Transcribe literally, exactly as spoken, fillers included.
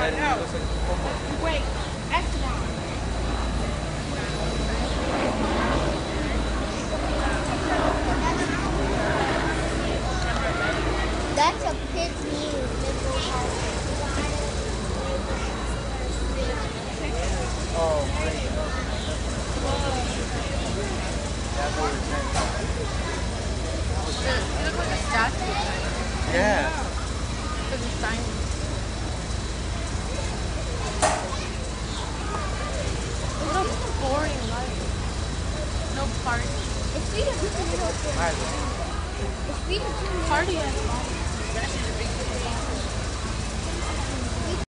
then no. Listen, one more. Wait, Esteban. That's a Pygmy Hippo. Oh, great. That's what we're saying. You look like a statue. Yeah. Look at tiny. No boring life. No party. It's feeding too little. Alright, It's feeding too little. Party at home.